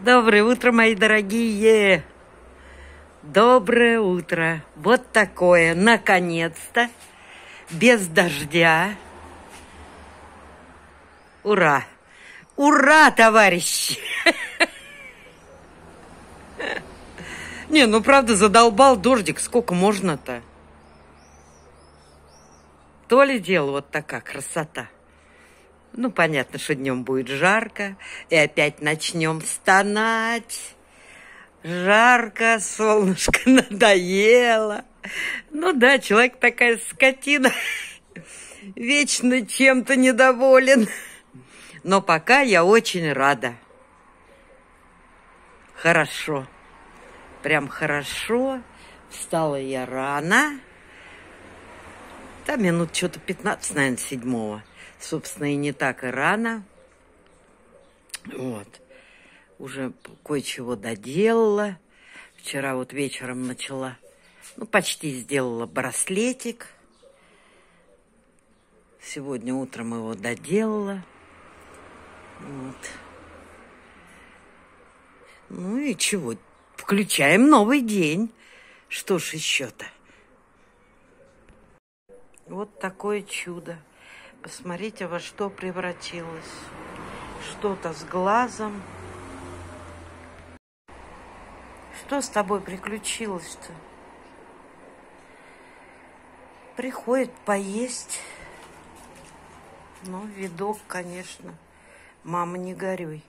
Доброе утро, мои дорогие! Доброе утро! Вот такое, наконец-то, без дождя. Ура! Ура, товарищи! Не, ну правда задолбал дождик, сколько можно-то? То ли дело вот такая красота. Ну, понятно, что днем будет жарко, и опять начнем стонать. Жарко, солнышко надоело. Ну да, человек такая скотина, вечно чем-то недоволен. Но пока я очень рада. Хорошо, прям хорошо. Встала я рано. Там минут что-то 15, наверное, 7. Собственно, и не так и рано. Вот. Уже кое-чего доделала. Вчера вот вечером начала, ну, почти сделала браслетик. Сегодня утром его доделала. Вот. Ну и чего? Включаем новый день. Что ж еще-то? Вот такое чудо. Посмотрите, во что превратилось. Что-то с глазом. Что с тобой приключилось-то? Приходит поесть. Ну, видок, конечно. Мама, не горюй.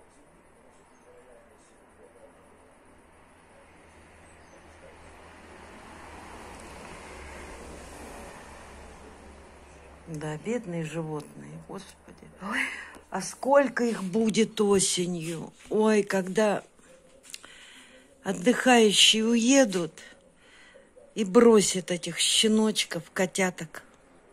Да, бедные животные, Господи. Ой, а сколько их будет осенью? Ой, когда отдыхающие уедут и бросят этих щеночков, котяток.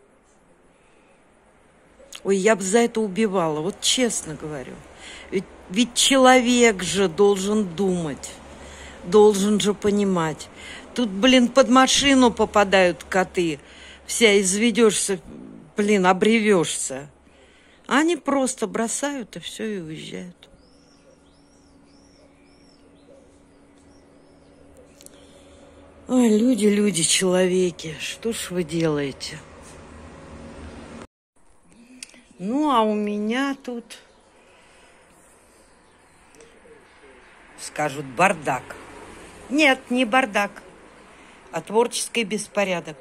Ой, я бы за это убивала, вот честно говорю. Ведь человек же должен думать, должен же понимать. Тут, блин, под машину попадают коты, вся изведешься, блин, обревешься. А они просто бросают и все, и уезжают. Ой, люди, человеки, что ж вы делаете? Ну, а у меня тут, скажут, бардак. Нет, не бардак, а творческий беспорядок.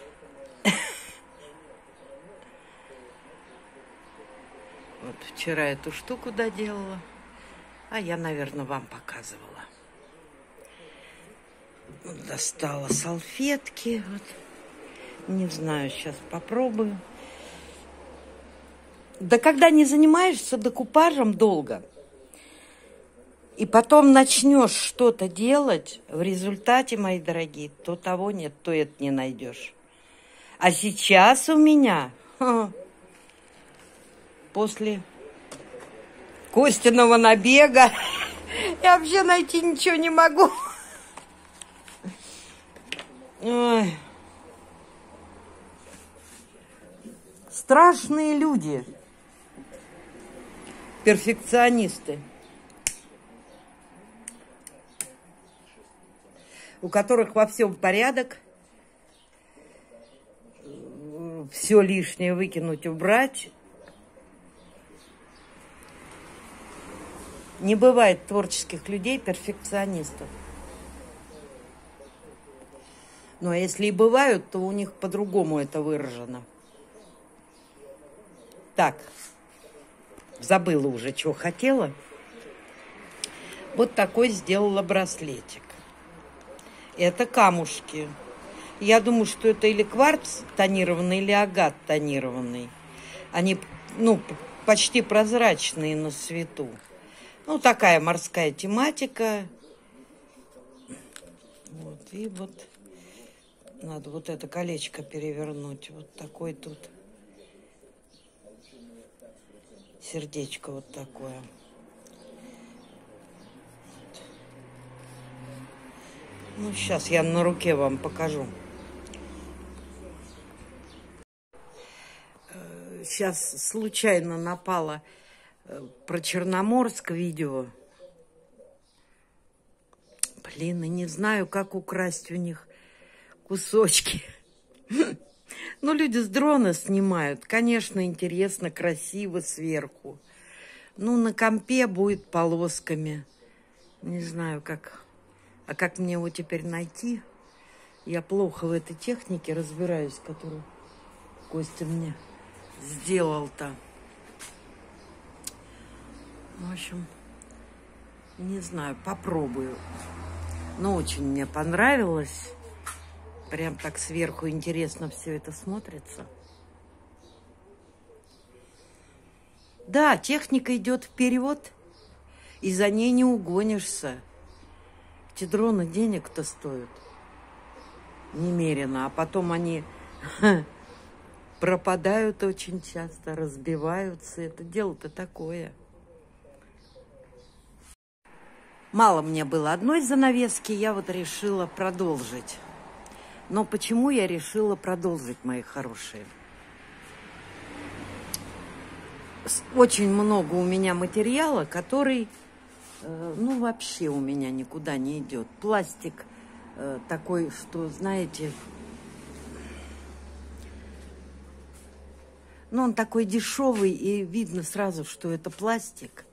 Вот вчера эту штуку доделала, а я, наверное, вам показывала. Достала салфетки. Вот. Не знаю, сейчас попробую. Да когда не занимаешься декупажем долго, и потом начнешь что-то делать, в результате, мои дорогие, то того нет, то это не найдешь. А сейчас у меня, после Костиного набега, я вообще найти ничего не могу. Ой. Страшные люди. Перфекционисты. У которых во всем порядок. Все лишнее выкинуть, убрать. Не бывает творческих людей перфекционистов. Ну, а если и бывают, то у них по-другому это выражено. Так, забыла уже, что хотела. Вот такой сделала браслетик. Это камушки. Я думаю, что это или кварц тонированный, или агат тонированный. Они, ну, почти прозрачные на свету. Ну, такая морская тематика. Вот, и вот надо вот это колечко перевернуть. Вот такой тут. Сердечко вот такое. Ну, сейчас я на руке вам покажу. Сейчас случайно напала про Черноморск видео. маслины. Не знаю, как украсть у них кусочки. Ну, люди с дрона снимают. Конечно, интересно, красиво сверху. Ну, на компе будет полосками. Не знаю, как... А как мне его теперь найти? Я плохо в этой технике разбираюсь, которую Костя мне сделал-то. В общем, не знаю, попробую. Но очень мне понравилось. Прям так сверху интересно все это смотрится. Да, техника идет вперед, и за ней не угонишься. Эти дроны денег-то стоят немерено, а потом они пропадают очень часто, разбиваются. Это дело-то такое. Мало мне было одной занавески, я вот решила продолжить. Но почему я решила продолжить, мои хорошие? Очень много у меня материала, который, ну, вообще у меня никуда не идет. Пластик такой, что, знаете, ну, он такой дешевый, и видно сразу, что это пластик.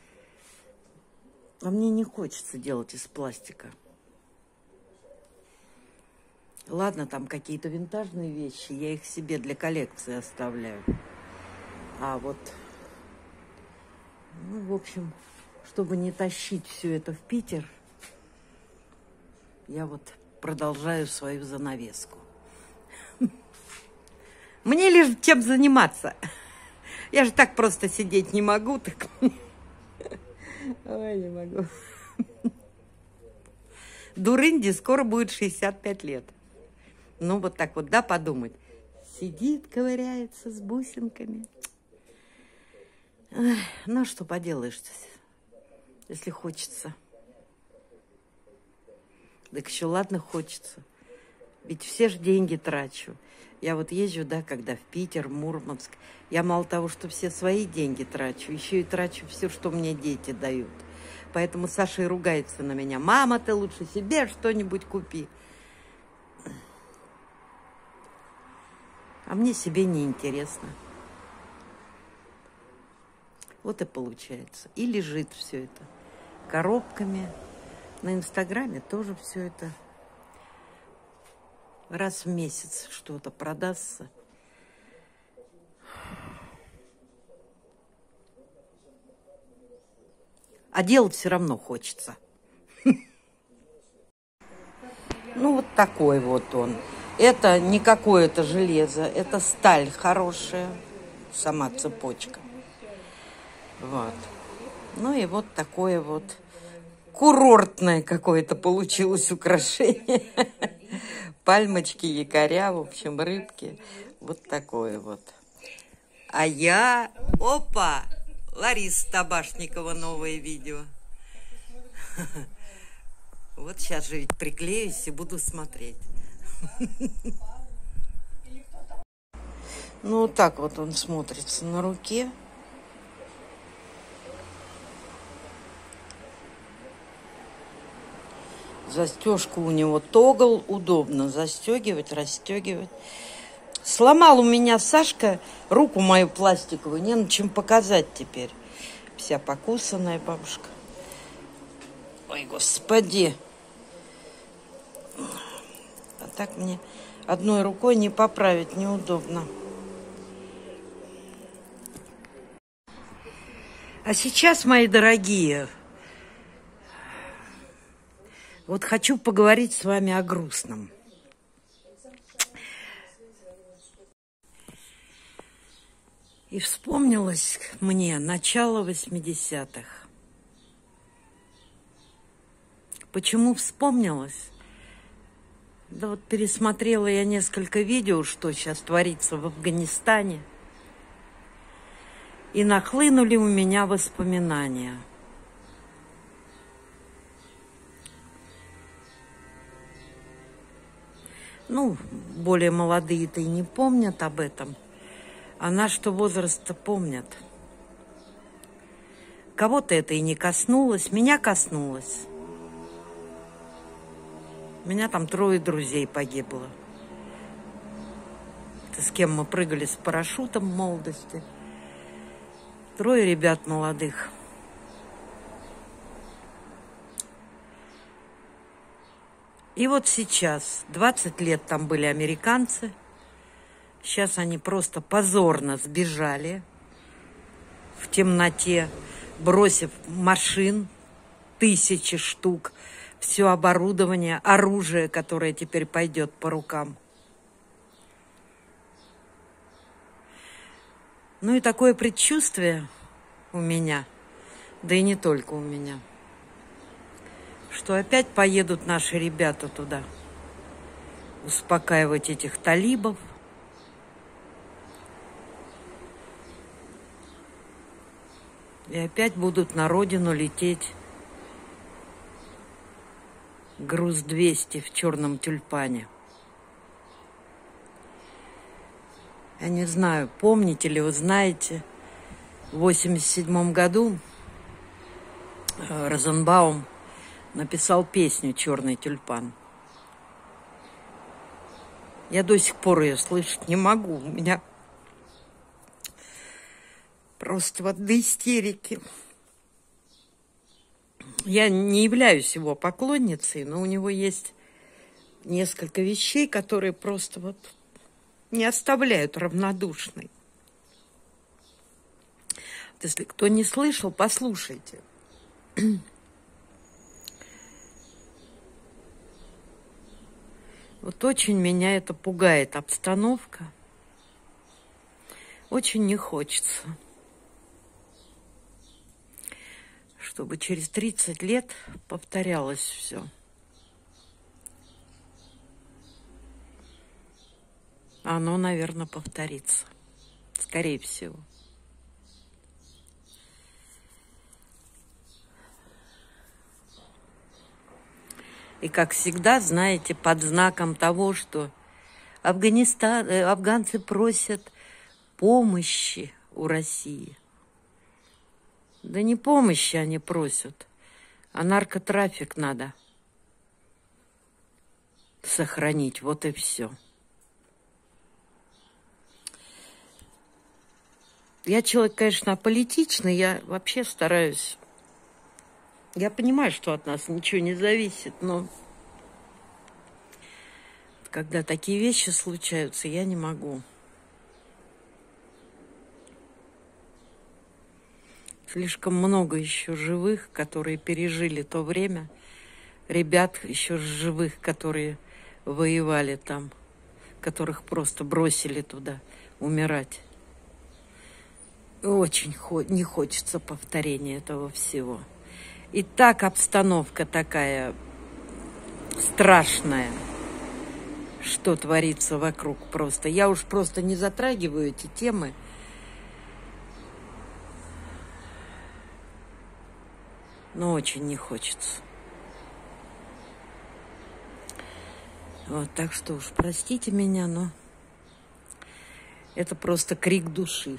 А мне не хочется делать из пластика. Ладно, там какие-то винтажные вещи, я их себе для коллекции оставляю. А вот, ну, в общем, чтобы не тащить все это в Питер, я вот продолжаю свою занавеску. Мне лишь чем заниматься. Я же так просто сидеть не могу, так... Ой, не могу. Дурынде скоро будет 65 лет. Ну, вот так вот, да, подумать. Сидит, ковыряется с бусинками. Эх, ну, что поделаешь-то, если хочется. Так еще ладно хочется. Ведь все же деньги трачу. Я вот езжу, да, когда в Питер, в Мурманск. Я мало того, что все свои деньги трачу, еще и трачу все, что мне дети дают. Поэтому Саша и ругается на меня. Мама, ты лучше себе что-нибудь купи. А мне себе не интересно. Вот и получается. И лежит все это коробками. На Инстаграме тоже все это. Раз в месяц что-то продастся. А делать все равно хочется. Ну, вот такой вот он. Это не какое-то железо, это сталь хорошая, сама цепочка. Вот. Ну и вот такое вот курортное какое-то получилось украшение. Пальмочки, якоря, в общем, рыбки. Вот такое вот. А я... Опа! Лариса Табашникова, новое видео. Вот сейчас же ведь приклеюсь и буду смотреть. Ну, вот так вот он смотрится на руке. Застежка у него тогл, удобно застегивать, расстегивать. Сломал у меня Сашка руку мою пластиковую, не на чем показать теперь. Вся покусанная бабушка. Ой, господи. А так мне одной рукой не поправить, неудобно. А сейчас, мои дорогие, вот хочу поговорить с вами о грустном. И вспомнилось мне начало 80-х. Почему вспомнилось? Да вот пересмотрела я несколько видео, что сейчас творится в Афганистане. И нахлынули у меня воспоминания. Ну, более молодые-то и не помнят об этом. А наш-то возраст-то помнят. Кого-то это и не коснулось, меня коснулось. У меня там 3 друзей погибло. Это с кем мы прыгали с парашютом в молодости. 3 ребят молодых. И вот сейчас, 20 лет там были американцы. Сейчас они просто позорно сбежали в темноте, бросив машин 1000 штук, все оборудование, оружие, которое теперь пойдет по рукам. Ну и такое предчувствие у меня, да и не только у меня, что опять поедут наши ребята туда, успокаивать этих талибов. И опять будут на родину лететь груз-200 в черном тюльпане. Я не знаю, помните ли вы, знаете, в 1987 году Розенбаум написал песню «Черный тюльпан». Я до сих пор ее слышать не могу. У меня просто вот до истерики. Я не являюсь его поклонницей, но у него есть несколько вещей, которые просто вот не оставляют равнодушной. Вот если кто не слышал, послушайте. Вот очень меня это пугает обстановка. Очень не хочется, чтобы через 30 лет повторялось все. Оно, наверное, повторится. Скорее всего. И, как всегда, знаете, под знаком того, что афганцы просят помощи у России. Да не помощи они просят, а наркотрафик надо сохранить. Вот и все. Я человек, конечно, аполитичный, я вообще стараюсь. Я понимаю, что от нас ничего не зависит, но когда такие вещи случаются, я не могу. Слишком много еще живых, которые пережили то время. Ребят еще живых, которые воевали там, которых просто бросили туда умирать. Очень не хочется повторения этого всего. И так обстановка такая страшная, что творится вокруг просто. Я уж просто не затрагиваю эти темы. Но очень не хочется. Вот, так что уж простите меня, но это просто крик души.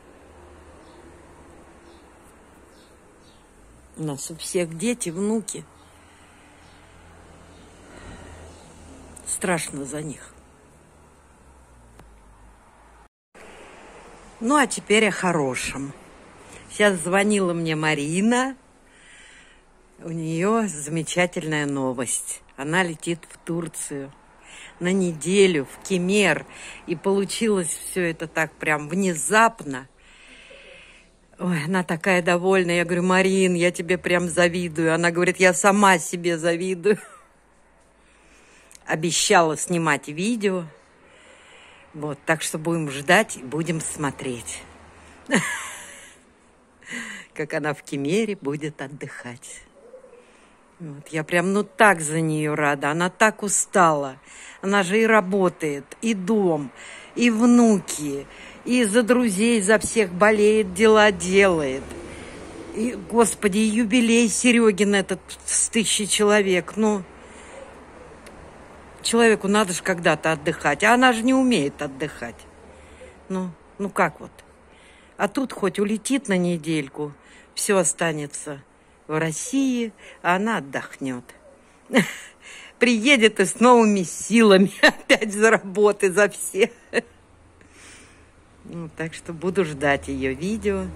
У нас у всех дети, внуки. Страшно за них. Ну, а теперь о хорошем. Сейчас звонила мне Марина. У нее замечательная новость. Она летит в Турцию на неделю, в Кемер. И получилось все это так прям внезапно. Ой, она такая довольная. Я говорю: Марин, я тебе прям завидую. Она говорит: я сама себе завидую. Обещала снимать видео. Вот, так что будем ждать и будем смотреть, как она в Кемере будет отдыхать. Вот, я прям, так за нее рада. Она так устала. Она же и работает, и дом, и внуки, и за друзей, за всех болеет, дела делает. И, Господи, и юбилей Серегин этот с 1000 человек. Человеку надо же когда-то отдыхать. А она же не умеет отдыхать. Ну как вот? А тут хоть улетит на недельку, все останется в России, а она отдохнет. приедет и с новыми силами опять за работы, за все. Ну, так что буду ждать ее видео,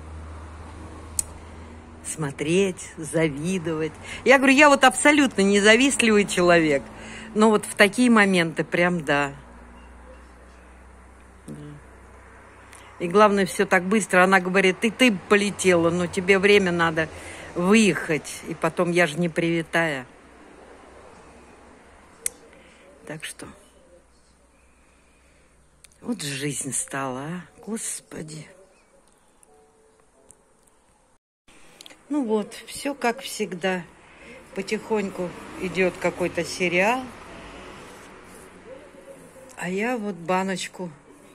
смотреть, завидовать. Я говорю, я вот абсолютно независтливый человек, но вот в такие моменты прям да. И главное, все так быстро. Она говорит, и ты полетела, но тебе время надо выехать. И потом я же не привитая. Так что вот жизнь стала, а? Господи. Ну вот, все как всегда. Потихоньку идет какой-то сериал. А я вот баночку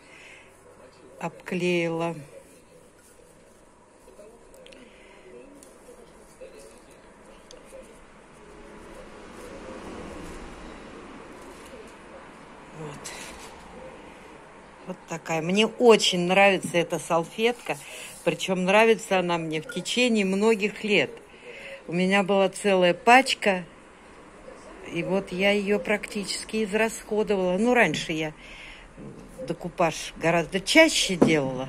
обклеила. Вот. Вот такая. Мне очень нравится эта салфетка. Причем нравится она мне в течение многих лет. У меня была целая пачка. И вот я ее практически израсходовала. Ну, раньше я декупаж гораздо чаще делала.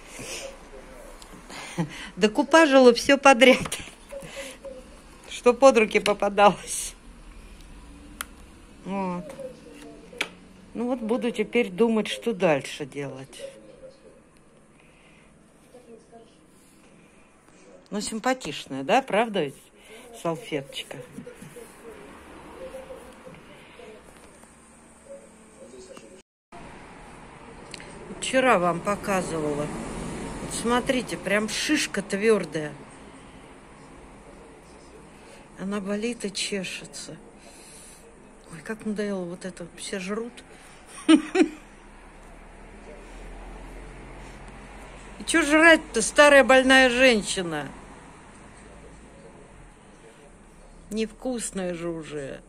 Декупажила все подряд, что под руки попадалось. Вот. Ну вот буду теперь думать, что дальше делать. Ну, симпатичная, да, правда ведь салфеточка? Вчера вам показывала. Вот смотрите, прям шишка твердая. Она болит и чешется. Ой, как надоело вот это. Все жрут. И что жрать-то, старая больная женщина? Невкусная же уже.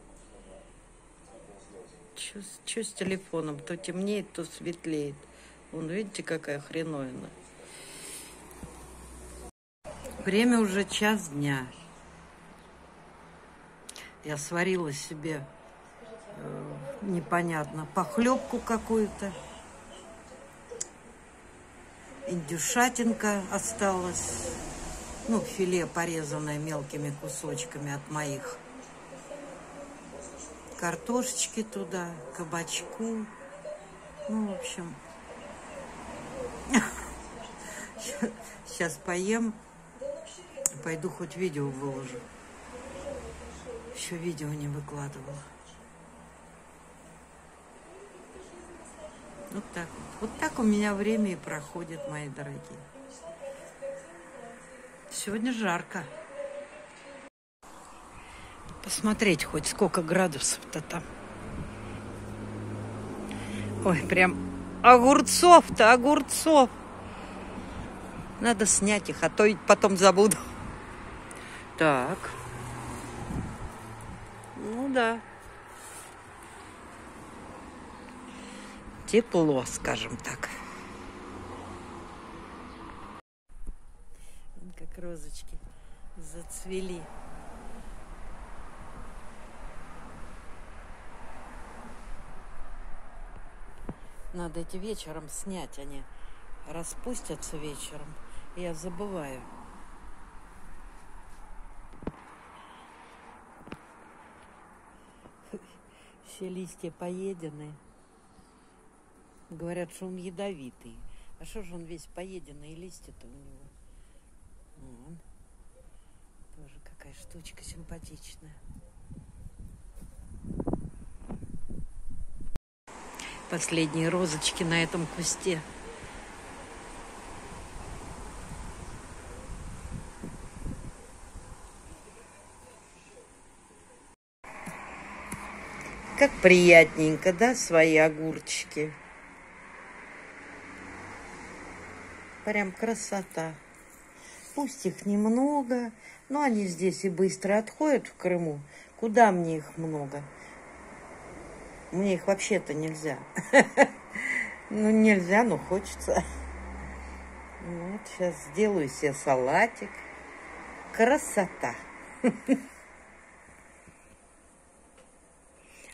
Чё с телефоном? То темнеет, то светлеет. Вон, видите, какая хреновина. Время уже 1 дня. Я сварила себе непонятно похлебку какую-то. Индюшатинка осталась. Ну, филе, порезанное мелкими кусочками от моих. Картошечки туда, кабачку. Ну, в общем, сейчас поем. Пойду хоть видео выложу. Еще видео не выкладывала. Вот так вот. Вот так у меня время и проходит, мои дорогие. Сегодня жарко. Посмотреть хоть сколько градусов-то там. Ой, прям огурцов-то, огурцов. Надо снять их, а то ведь потом забуду. Так. Ну да. Тепло, скажем так. Как розочки зацвели. Надо эти вечером снять, они распустятся вечером. Я забываю. Все листья поедены. Говорят, что он ядовитый. А что же он весь поеденный, листья-то у него? Вон. Тоже какая штучка симпатичная. Последние розочки на этом кусте. Как приятненько, да, свои огурчики. Прям красота. Пусть их немного, но они здесь и быстро отходят в Крыму. Куда мне их много? Мне их вообще-то нельзя. Ну, нельзя, но хочется. Вот, сейчас сделаю себе салатик. Красота.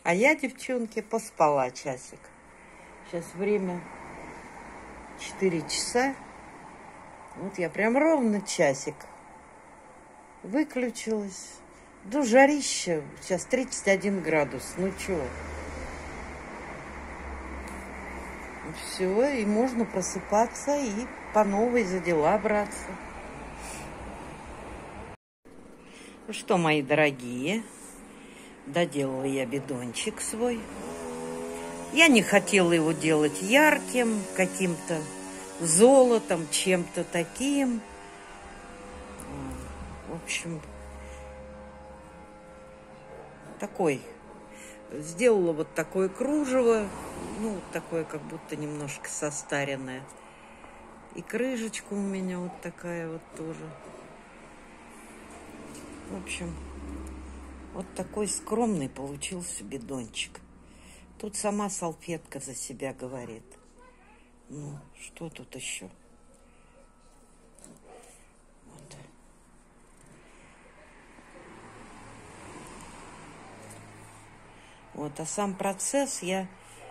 А я, девчонки, поспала часик. Сейчас время 4 часа. Вот я прям ровно часик выключилась. Да жарища. Сейчас 31 градус. Ну чё? Все, и можно просыпаться и по новой за дела браться. Ну что, мои дорогие, доделала я бидончик свой. Я не хотела его делать ярким, каким-то золотом, чем-то таким. В общем, такой. Сделала вот такое кружево, ну, такое как будто немножко состаренное. И крышечка у меня вот такая вот тоже. В общем, вот такой скромный получился бидончик. Тут сама салфетка за себя говорит. Ну, что тут еще? Вот. Вот, а сам процесс я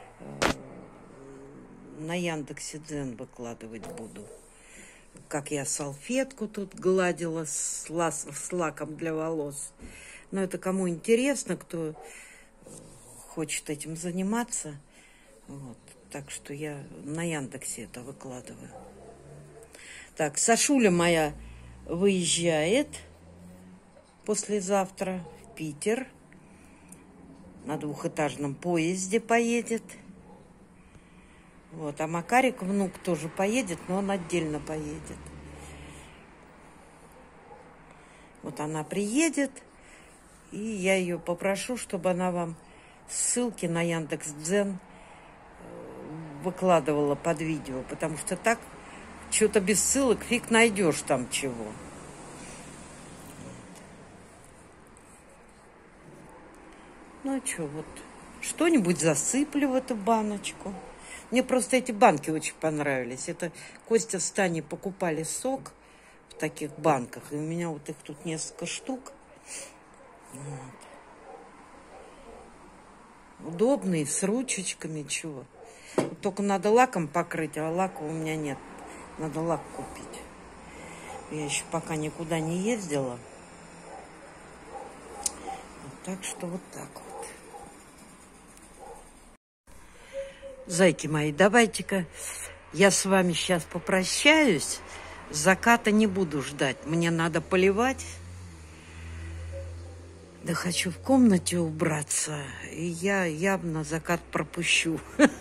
на Яндекс.Дзен выкладывать буду. Как я салфетку тут гладила с лаком для волос. Но это кому интересно, кто хочет этим заниматься. Вот. Так что я на Яндексе это выкладываю. Так, Сашуля моя выезжает послезавтра в Питер. На двухэтажном поезде поедет. Вот, а Макарик, внук, тоже поедет, но он отдельно поедет. Вот она приедет, и я ее попрошу, чтобы она вам ссылки на Яндекс.Дзен выкладывала под видео, потому что так что-то без ссылок фиг найдешь там чего. Ну, а что, вот что-нибудь засыплю в эту баночку. Мне просто эти банки очень понравились. Это Костя с Таней покупали сок в таких банках. И у меня вот их тут несколько штук. Вот. Удобные, с ручечками, чего. Вот только надо лаком покрыть, а лака у меня нет. Надо лак купить. Я еще пока никуда не ездила. Вот, так что вот так вот. Зайки мои, давайте-ка я с вами сейчас попрощаюсь. Заката не буду ждать. Мне надо поливать. Да хочу в комнате убраться. И я явно закат пропущу.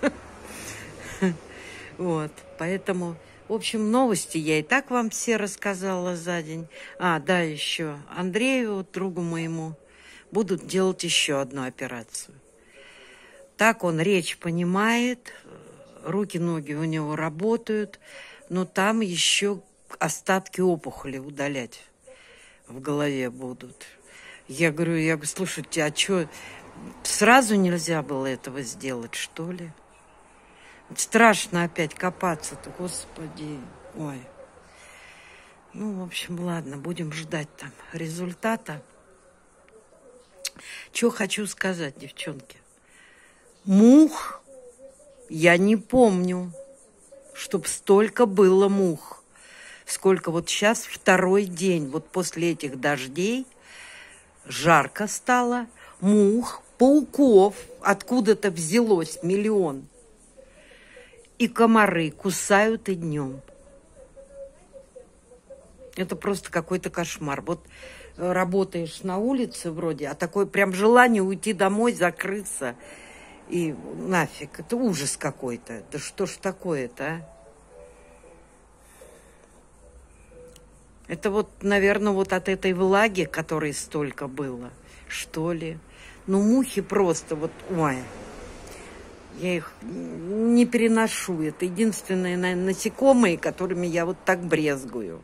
Вот, поэтому, в общем, новости я и так вам все рассказала за день. А, да, еще Андрею, другу моему, будут делать еще одну операцию. Так он речь понимает, руки-ноги у него работают, но там еще остатки опухоли удалять в голове будут. Я говорю, слушайте, а что, сразу нельзя было этого сделать, что ли? Страшно опять копаться-то, господи, ой. Ну, в общем, ладно, будем ждать там результата. Что хочу сказать, девчонки. Мух я не помню, чтоб столько было мух. Сколько вот сейчас второй день, вот после этих дождей, жарко стало, мух, пауков откуда-то взялось миллион. И комары кусают и днем. Это просто какой-то кошмар. Вот работаешь на улице вроде, а такое прям желание уйти домой, закрыться. И нафиг, это ужас какой-то. Да что ж такое-то, а? Это вот, наверное, вот от этой влаги, которой столько было, что ли. Ну, мухи просто вот, ой, я их не переношу. Это единственные, наверное, насекомые, которыми я вот так брезгую.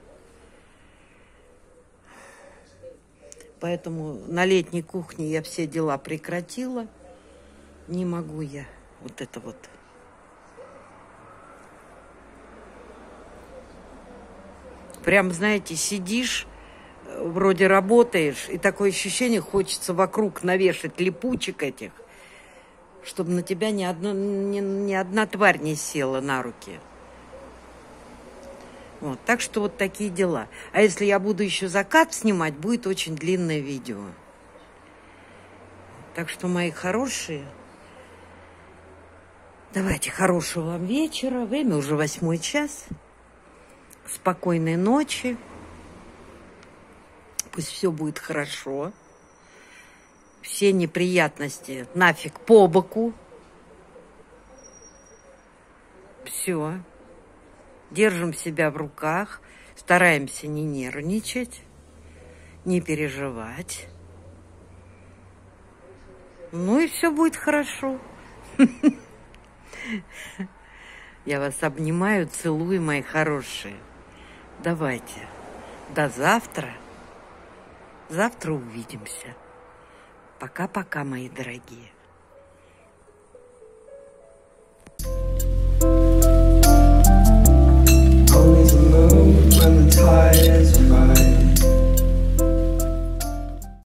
Поэтому на летней кухне я все дела прекратила. Не могу я вот это вот. Прям, знаете, сидишь, вроде работаешь, и такое ощущение, хочется вокруг навешать липучек этих, чтобы на тебя ни одна тварь не села на руки. Вот, так что вот такие дела. А если я буду еще закат снимать, будет очень длинное видео. Так что, мои хорошие, давайте хорошего вам вечера. Время уже 8 час. Спокойной ночи. Пусть все будет хорошо. Все неприятности нафиг по боку. Все. Держим себя в руках. Стараемся не нервничать, не переживать. Ну и все будет хорошо. Я вас обнимаю, целую, мои хорошие. Давайте. До завтра. Завтра увидимся. Пока-пока, мои дорогие.